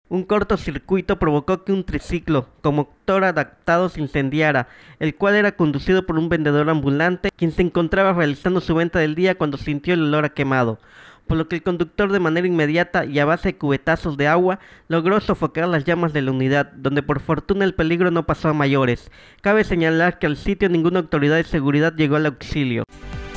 Un cortocircuito provocó que un triciclo con motor adaptado se incendiara, el cual era conducido por un vendedor ambulante, quien se encontraba realizando su venta del día cuando sintió el olor a quemado, por lo que el conductor de manera inmediata y a base de cubetazos de agua logró sofocar las llamas de la unidad, donde por fortuna el peligro no pasó a mayores. Cabe señalar que al sitio ninguna autoridad de seguridad llegó al auxilio.